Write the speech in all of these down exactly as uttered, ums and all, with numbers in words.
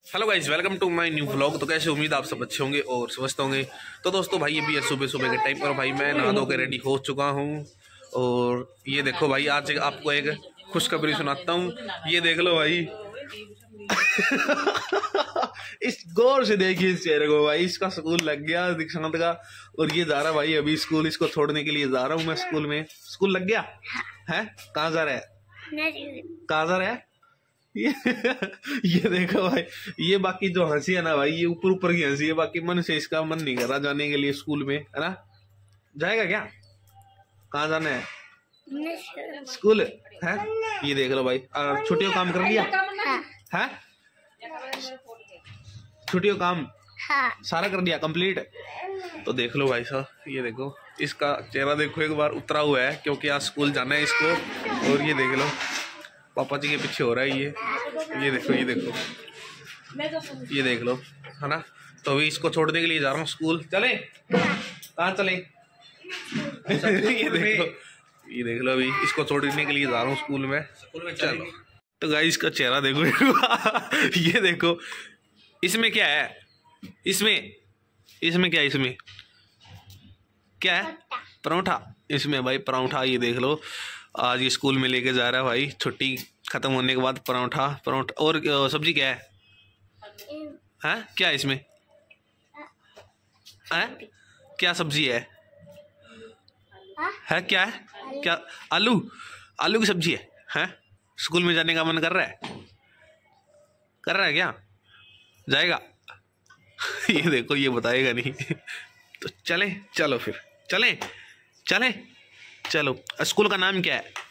Hello guys, welcome to my new vlog. तो कैसे उम्मीद आप सब अच्छे होंगे और स्वस्थ होंगे। तो दोस्तों भाई अभी सुबह सुबह के टाइम पर भाई मैं नहा धो के रेडी हो चुका हूँ। और ये देखो भाई, आज आपको एक खुशखबरी सुनाता हूँ। ये देख लो भाई इस गौर से देखिए इस चेहरे को भाई। इसका स्कूल लग गया दीक्षांत का, और ये जा रहा भाई अभी स्कूल। इसको छोड़ने के लिए जा रहा हूँ मैं स्कूल में। स्कूल लग गया है? कहाँ जा रहा है? कहाँ जा रहा है? ये ये देखो भाई, ये बाकी जो हंसी है ना भाई, ये ऊपर ऊपर की हंसी है। बाकी मन से इसका मन नहीं कर रहा जाने के लिए स्कूल में, है ना? जाएगा क्या? कहाँ जाना है? स्कूल है। ये देख लो भाई, छुट्टियों काम कर लिया है? छुट्टियों काम सारा कर लिया कंप्लीट। तो देख लो भाई साहब, ये देखो इसका चेहरा देखो एक बार उतरा हुआ है, क्योंकि आज स्कूल जाना है इसको। और ये देख लो पापा जी के पीछे हो रहा है ये ये देखो ये देखो ये देख लो, है ना? तो अभी इसको छोड़ने के लिए जा रहा हूँ स्कूल। चले? कहाँ चले? ये देखो ये देख लो, अभी इसको छोड़ने के लिए जा रहा हूँ स्कूल में। चलो तो गाइस इसका चेहरा देखो ये देखो, इसमें क्या है? इसमें इसमें क्या है? इसमें क्या है? परोठा। इसमें भाई परोठा। ये देख लो आज ये स्कूल में लेके जा रहा है भाई, छुट्टी खत्म होने के बाद परोठा परोठा। और सब्जी क्या है? हैं? क्या है इसमें? हैं? क्या सब्जी है? है क्या है? क्या? आलू? आलू की सब्जी है? हैं? स्कूल में जाने का मन कर रहा है? कर रहा है क्या? जाएगा? ये देखो ये बताएगा नहीं तो चले, चलो फिर चले चले चलो। स्कूल का नाम क्या है?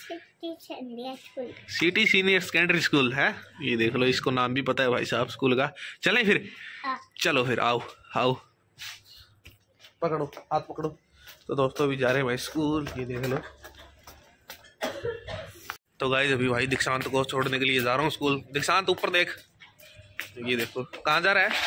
सिटी सीनियर सेकेंडरी स्कूल है। ये देख लो इसको नाम भी पता है भाई साहब स्कूल का। चले फिर? चलो फिर, आओ आओ, पकड़ो हाथ पकड़ो। तो दोस्तों अभी जा रहे हैं भाई स्कूल। ये देख लो। तो गाइस अभी भाई दीक्षांत को छोड़ने के लिए जा रहा हूँ स्कूल। दीक्षांत ऊपर देख। ये देखो कहाँ जा रहा है?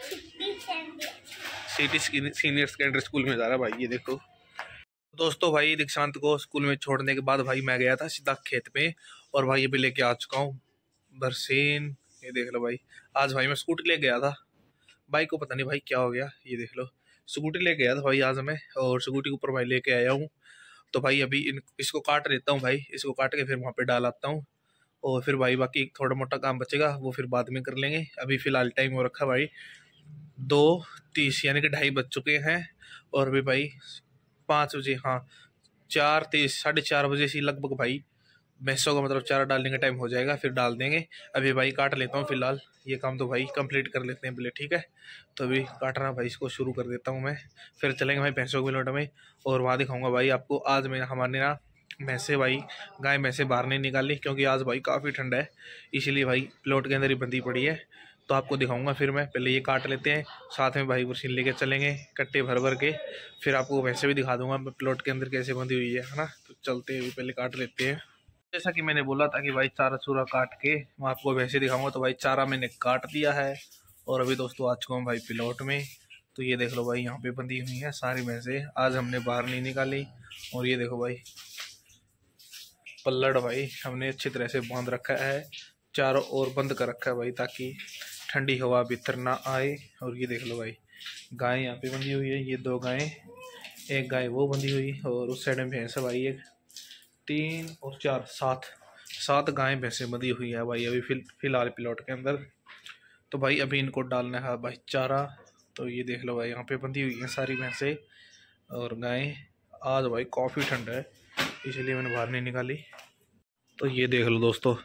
सिटी सीनियर सेकेंडरी स्कूल में जा रहा है भाई। ये देखो दोस्तों भाई दीक्षांत को स्कूल में छोड़ने के बाद भाई मैं गया था सीधा खेत में, और भाई अभी लेके आ चुका हूँ बरसीन। ये देख लो भाई, आज भाई मैं स्कूटी ले गया था। बाइक को पता नहीं भाई क्या हो गया। ये देख लो स्कूटी ले गया था भाई आज मैं, और स्कूटी के ऊपर भाई लेके आया हूँ। तो भाई अभी इन इसको काट लेता हूँ भाई, इसको काट के फिर वहाँ पे डाल आता हूँ। और फिर भाई बाकी थोड़ा मोटा काम बचेगा वो फिर बाद में कर लेंगे। अभी फिलहाल टाइम हो रखा भाई दो तीस, यानी कि ढाई बज चुके हैं। और अभी भाई पाँच बजे, हाँ चार तीस, साढ़े चार बजे से लगभग भाई भैंसों का मतलब चारा डालने का टाइम हो जाएगा, फिर डाल देंगे। अभी भाई काट लेता हूँ फिलहाल, ये काम तो भाई कंप्लीट कर लेते हैं पहले, ठीक है? तो अभी काटना भाई इसको शुरू कर देता हूँ मैं, फिर चलेंगे भाई भैंसों के प्लॉट में। और वहाँ दिखाऊंगा भाई आपको। आज मैंने हमारे ना भैंसे भाई गाय भैंसे बाहर नहीं निकाली, क्योंकि आज भाई काफ़ी ठंडा है, इसीलिए भाई प्लॉट के अंदर ही बंधी पड़ी है। तो आपको दिखाऊंगा फिर मैं। पहले ये काट लेते हैं, साथ में भाई मशीन लेके चलेंगे कट्टे भर भर के। फिर आपको वैसे भी दिखा दूंगा प्लॉट के अंदर कैसे बंधी हुई है, है ना? तो चलते हैं, पहले काट लेते हैं। जैसा कि मैंने बोला था कि भाई चारा चूरा काट के मैं आपको वैसे दिखाऊंगा। तो भाई चारा मैंने काट दिया है, और अभी दोस्तों आ चुका हूँ भाई प्लॉट में। तो ये देख लो भाई यहाँ पे बंधी हुई है सारी भैंसे, आज हमने बाहर नहीं निकाली। और ये देखो भाई पल्लड़ भाई हमने अच्छी तरह से बांध रखा है, चारों ओर बंद कर रखा है भाई, ताकि ठंडी हवा भीतर ना आए। और ये देख लो भाई गाय यहाँ पे बंधी हुई है, ये दो गायें, एक गाय वो बंधी हुई, और उस साइड में भैंस है भाई एक, तीन और चार, सात सात गायें भैंसें बंधी हुई है भाई अभी फिल फिलहाल प्लॉट के अंदर। तो भाई अभी इनको डालना है भाई चारा। तो ये देख लो भाई यहाँ पे बंधी हुई है सारी भैंसें और गायें। आज भाई काफ़ी ठंड है, इसलिए मैंने बाहर नहीं निकाली। तो ये देख लो दोस्तों,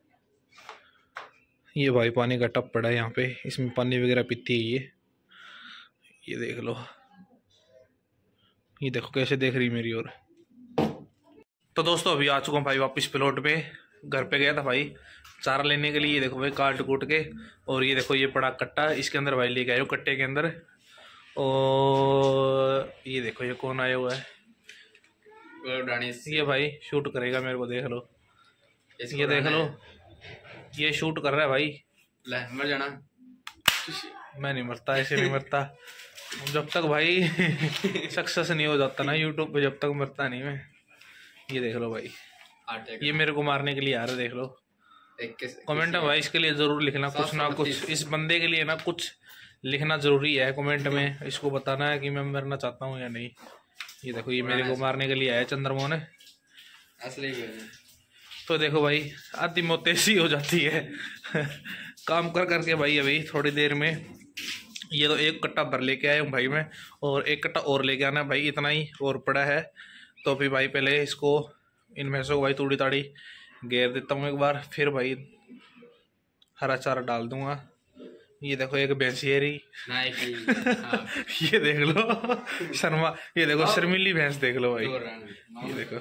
ये भाई पानी का टप पड़ा है यहाँ पे, इसमें पानी वगैरह पीती है ये। ये देख लो, ये देखो कैसे देख रही मेरी ओर। तो दोस्तों अभी आ चुका हूँ भाई वापस प्लॉट पे। घर पे गया था भाई चारा लेने के लिए। ये देखो भाई काट कूट के, और ये देखो ये पड़ा कट्टा, इसके अंदर भाई लेके आए हो कट्टे के अंदर। और ये देखो ये कौन आया हुआ है? ये भाई शूट करेगा मेरे को, देख लो। ये देख लो ये शूट कर रहा है भाई। मर जाना। मैं नहीं मरता, ऐसे नहीं मरता जब तक भाई सक्सेस नहीं हो जाता ना यूट्यूब पे, जब तक मरता नहीं मैं। ये देख लो भाई, ये मेरे को मारने के लिए आ रहा है, देख लो। कमेंट में भाई इसके लिए जरूर लिखना कुछ ना कुछ, इस बंदे के लिए ना कुछ लिखना जरूरी है कमेंट में। इसको बताना है कि मैं मरना चाहता हूँ या नहीं। ये देखो ये मेरे को मारने के लिए आया चंद्रमोहन असली। तो देखो भाई आधी मौत ऐसी हो जाती है काम कर करके भाई। अभी थोड़ी देर में ये तो एक कट्टा भर लेके आया हूँ भाई मैं, और एक कट्टा और लेके आना भाई, इतना ही और पड़ा है। तो अभी भाई पहले इसको इन भैंसों को भाई तोड़ी ताड़ी घेर देता हूँ एक बार, फिर भाई हरा चारा डाल दूंगा। ये देखो एक भैंस ये रही ये देख लो शर्मा, ये देखो शर्मिली भैंस देख लो भाई, ये देखो।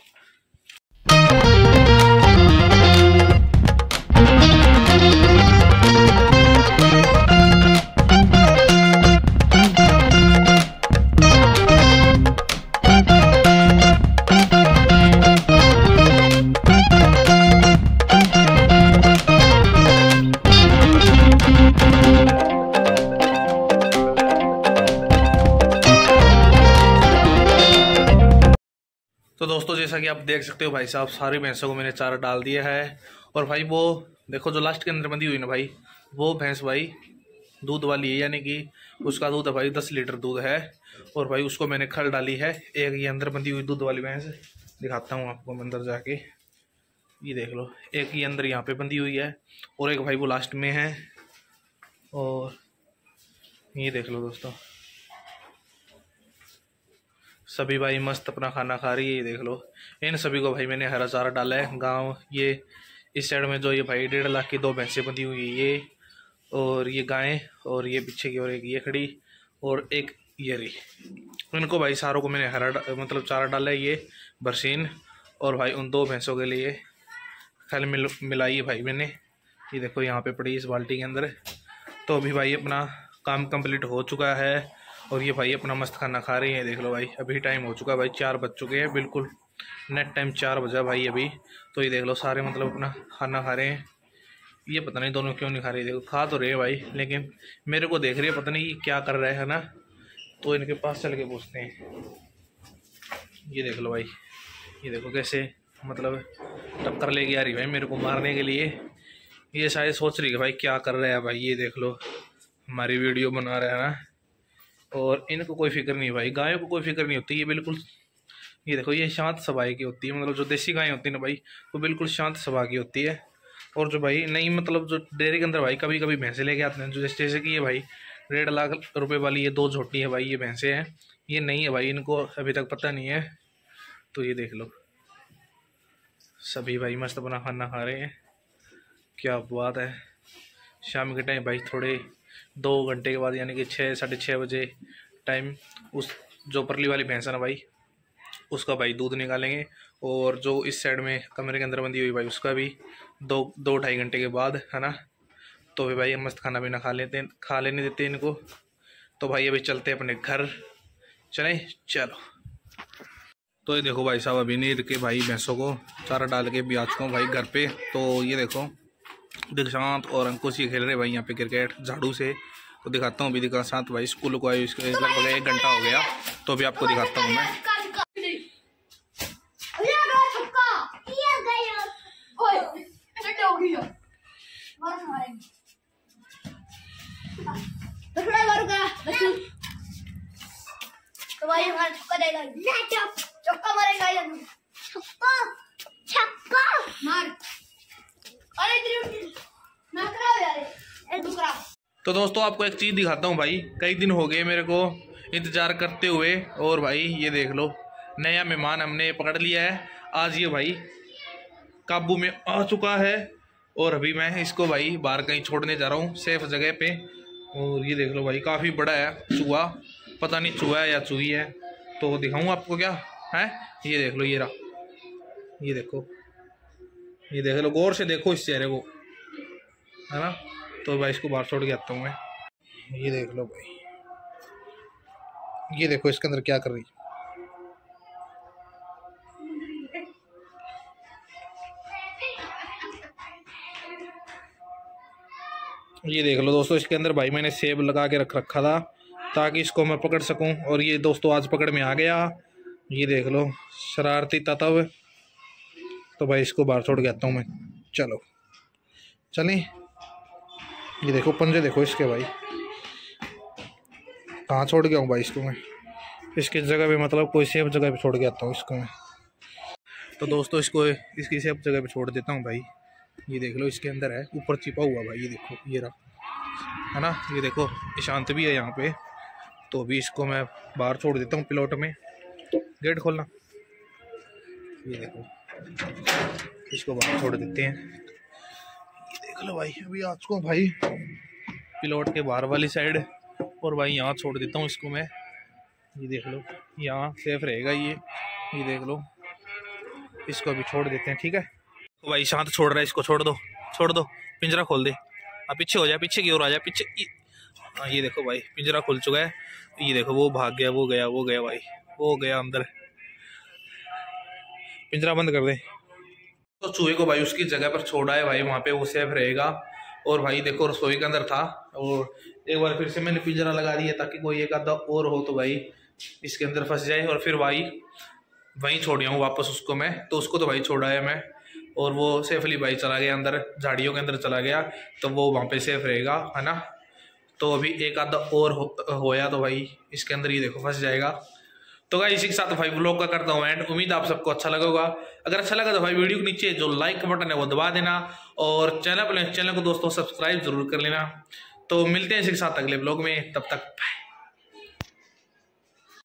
तो दोस्तों जैसा कि आप देख सकते हो भाई साहब सारी भैंसों को मैंने चारा डाल दिया है। और भाई वो देखो जो लास्ट के अंदर बंधी हुई ना भाई, वो भैंस भाई दूध वाली है, यानी कि उसका दूध है भाई दस लीटर दूध है। और भाई उसको मैंने खल डाली है। एक ये अंदर बंधी हुई दूध वाली भैंस दिखाता हूँ आपको अंदर जाके, ये देख लो। एक ये अंदर यहाँ पे बंधी हुई है और एक भाई वो लास्ट में है। और ये देख लो दोस्तों सभी भाई मस्त अपना खाना खा रही है, ये देख लो। इन सभी को भाई मैंने हरा चारा डाला है। गांव ये इस साइड में जो ये भाई डेढ़ लाख की दो भैंसें बंधी हुई है ये, और ये गायें, और ये पीछे की और एक ये खड़ी, और एक ये रही। इनको भाई सारों को मैंने हरा मतलब चारा डाला है ये बरसीन। और भाई उन दो भैंसों के लिए खल मिल मिलाई है भाई मैंने, ये देखो यहाँ पे पड़ी इस बाल्टी के अंदर। तो अभी भाई अपना काम कंप्लीट हो चुका है और ये भाई अपना मस्त खाना खा रहे हैं, देख लो भाई। अभी टाइम हो चुका है भाई, चार बज चुके हैं, बिल्कुल नेट टाइम चार बजा भाई अभी। तो ये देख लो सारे मतलब अपना खाना खा रहे हैं। ये पता नहीं दोनों क्यों नहीं खा रहे, देखो खा तो रहे हैं भाई, लेकिन मेरे को देख रहे हैं, पता नहीं ये क्या कर रहे हैं ना। तो इनके पास चल के पूछते हैं। ये देख लो भाई, ये देखो कैसे मतलब टक्कर लेके आ रही भाई मेरे को मारने के लिए। ये शायद सोच रही है भाई क्या कर रहा है भाई, ये देख लो हमारी वीडियो बना रहा है ना। और इनको कोई फिक्र नहीं भाई, गायों को कोई फिक्र नहीं होती, ये बिल्कुल ये देखो ये शांत स्वभाव की होती है। मतलब जो देसी गायें होती है ना भाई वो बिल्कुल शांत स्वभाव की होती है। और जो भाई नहीं मतलब जो डेयरी के अंदर भाई कभी कभी भैंसे लेके आते हैं, जो जैसे कि ये भाई डेढ़ लाख रुपए वाली ये दो झोटी है भाई, ये भैंसे हैं, ये नहीं है भाई, इनको अभी तक पता नहीं है। तो ये देख लो सभी भाई मस्त अपना खाना खा रहे हैं, क्या बात है। शाम के टाइम भाई थोड़े दो घंटे के बाद यानी कि छः साढ़े छः बजे टाइम उस जो परली वाली भैंस है ना भाई उसका भाई दूध निकालेंगे। और जो इस साइड में कमरे के अंदर बंधी हुई भाई उसका भी दो दो ढाई घंटे के बाद है ना। तो भी भाई हम मस्त खाना पीना खा लेते हैं, खा लेने देते हैं इनको। तो भाई अभी चलते हैं अपने घर, चलें चलो। तो ये देखो भाई साहब अभी नींद के भाई भैंसों को चारा डाल के भी आ चुका हूँ भाई घर पे। तो ये देखो दीक्षांत और अंकुश ये खेल रहे भाई यहाँ पे क्रिकेट झाड़ू से। तो दिखाता हूँ अभी दीक्षांत भाई स्कूल को आए इसके लगभग एक घंटा हो गया, तो अभी आपको दिखाता हूँ मैं। तो भाई हमारा छक्का देगा, छक्का मारेगा या छक्का छक्का मार। अरे ना कराओ यार, ए दूसरा। तो दोस्तों आपको एक चीज़ दिखाता हूँ भाई, कई दिन हो गए मेरे को इंतज़ार करते हुए। और भाई ये देख लो नया मेहमान हमने पकड़ लिया है आज, ये भाई काबू में आ चुका है। और अभी मैं इसको भाई बाहर कहीं छोड़ने जा रहा हूँ सेफ जगह पे। और ये देख लो भाई काफ़ी बड़ा है चूहा, पता नहीं चूहा है या चूही है, तो दिखाऊँ आपको क्या है। ये देख लो ये रहा, ये देखो, ये देख लो गौर से देखो इस चेहरे को, है ना। तो भाई इसको बाहर छोड़ के आता हूँ मैं। ये देख लो भाई, ये देखो इसके अंदर क्या कर रही। ये देख लो दोस्तों इसके अंदर भाई मैंने सेब लगा के रख रखा था ताकि इसको मैं पकड़ सकूं। और ये दोस्तों आज पकड़ में आ गया, ये देख लो शरारती तत्व। तो भाई इसको बाहर छोड़ के आता हूँ मैं, चलो। चलें। ये देखो पंजे देखो इसके भाई, कहाँ छोड़ गया हूँ भाई इसको मैं, इसकी जगह पे मतलब कोई सेफ जगह पे छोड़ के आता हूँ इसको मैं। तो दोस्तों इसको इसकी सेफ जगह पे छोड़ देता हूँ भाई। ये देख लो इसके अंदर है, ऊपर छिपा हुआ भाई, ये देखो ये रहा है ना। ये देखो ईशांत भी है यहाँ पे, तो अभी इसको मैं बाहर छोड़ देता हूँ प्लॉट में। गेट खोलना, ये देखो इसको बाहर छोड़ देते हैं। ये देख लो भाई, अभी आ चुका हूँ भाई प्लॉट के बाहर वाली साइड, और भाई यहाँ छोड़ देता हूँ इसको मैं। ये देख लो यहाँ सेफ रहेगा ये। ये देख लो इसको अभी छोड़ देते हैं, ठीक है। तो भाई शांत छोड़ रहा है, इसको छोड़ दो, छोड़ दो, पिंजरा खोल दे। अब पीछे हो जाए, पीछे की ओर आ जाए, पीछे। हाँ ये देखो भाई पिंजरा खुल चुका है। ये देखो वो भाग गया, वो गया, वो गया भाई, वो गया अंदर। पिंजरा बंद कर दे। तो चूहे को भाई उसकी जगह पर छोड़ा है भाई, वहाँ पे वो सेफ रहेगा। और भाई देखो रसोई के अंदर था, और एक बार फिर से मैंने पिंजरा लगा दिया ताकि कोई एक आधा और हो तो भाई इसके अंदर फंस जाए। और फिर भाई वहीं छोड़ आऊँ वापस उसको मैं। तो उसको तो भाई छोड़ा है मैं, और वो सेफली भाई चला गया अंदर, झाड़ियों के अंदर चला गया, तो वो वहाँ पे सेफ रहेगा, है ना। तो अभी एक आधा और हो, होया तो भाई इसके अंदर ये देखो फंस जाएगा। तो गाइस इसी के साथ भाई व्लॉग का करता हूँ एंड। उम्मीद आप सबको अच्छा लगा होगा। अगर अच्छा लगा तो भाई वीडियो के नीचे जो लाइक का बटन है वो दबा देना, और चैनल पर चैनल को दोस्तों सब्सक्राइब जरूर कर लेना। तो मिलते हैं इसी के साथ अगले व्लॉग में, तब तक बाय।